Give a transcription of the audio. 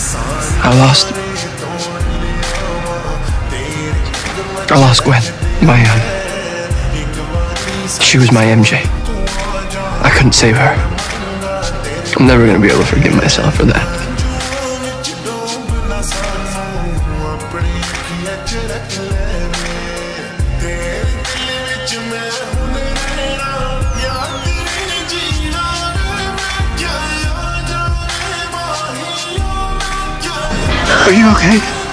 I lost Gwen. She was my MJ. I couldn't save her. I'm never gonna be able to forgive myself for that. Are you okay?